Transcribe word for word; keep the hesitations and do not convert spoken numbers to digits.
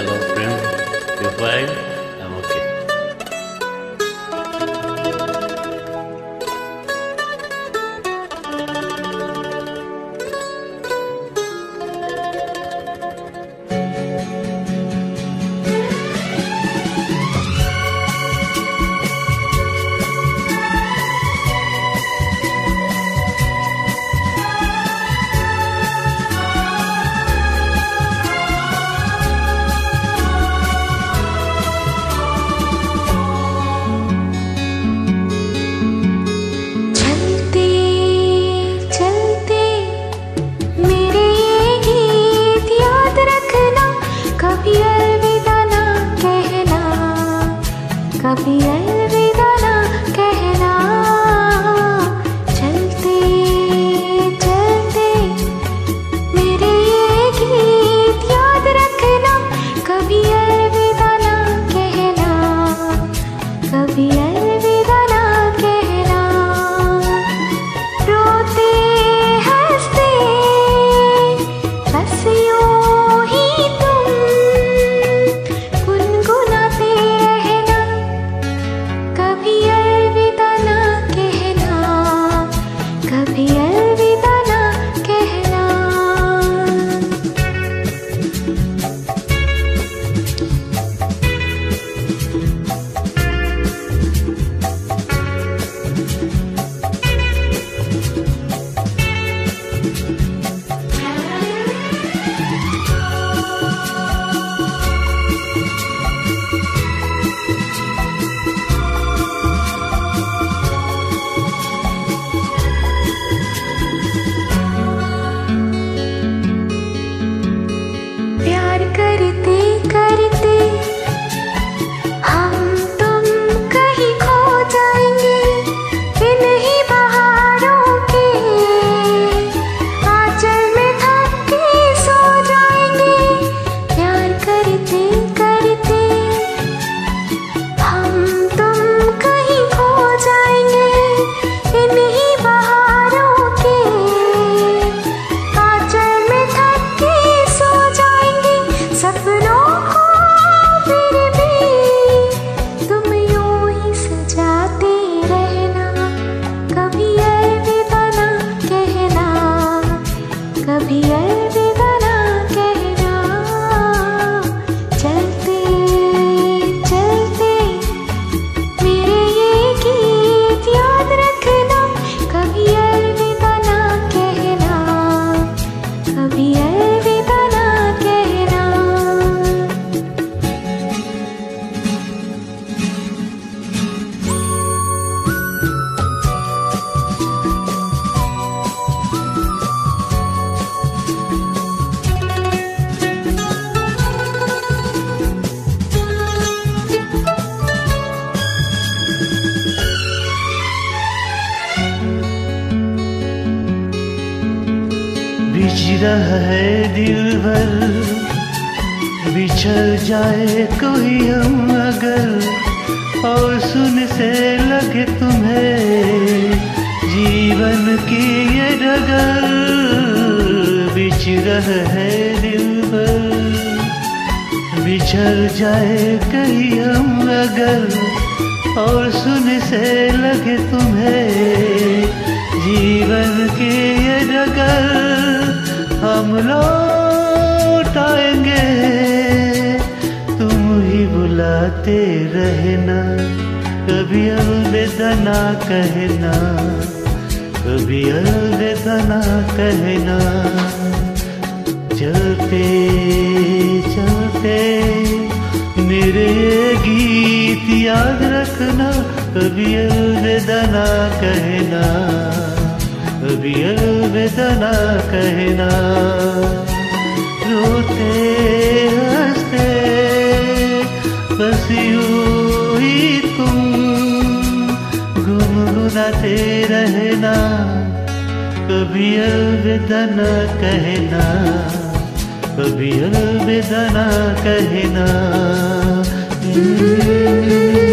Hello friend, you fine? I'm okay. कभी अलविदा ना कहना, चलते चलते मेरे ये गीत याद रखना। कभी अलविदा ना कहना, कभी अलविदा ना कहना। रोते हंसते बस यूं ही तुम गुनगुनाते रहना। कभी अलविदा ना कहना, कभी अलविदा ना कहना। प्यार करते करते हम तुम कहीं खो जाएंगे, इन्हीं बहारों के आंचल में थक के सो जाएंगे। प्यार करते करते हम तुम कहीं खो जाएंगे, इन्हीं बहारों के आंचल में थक के सो जाएंगे। सपनों को फिर भी तुम यूं ही सजाते रहना। कभी अलविदा ना कहना, कभी अलविदा ना कहना। चलते चलते मेरे ये गीत याद रखना। कभी अलविदा ना कहना, कभी अलविदा ना कहना। बिछ रहा है दिल भर, बिछड़ जाए कोई हम अगर, और सुन से लगे तुम्हें जीवन की ये डगर। बिछ रहा है दिल भर, बिछड़ जाए कहीं हम अगर, और सुन से लगे तुम्हें जीवन की ये डगर। हम लौट आएंगे, तुम ही बुलाते रहना। कभी अलविदा ना कहना, कभी अलविदा ना कहना। चलते चलते मेरे ये गीत याद रखना। कभी अलविदा ना कहना, कभी अलविदा ना कहना। रोते हंसते बस यूं ही तुम गुनगुनाते रहना। कभी अलविदा ना कहना, कभी अलविदा ना कहना।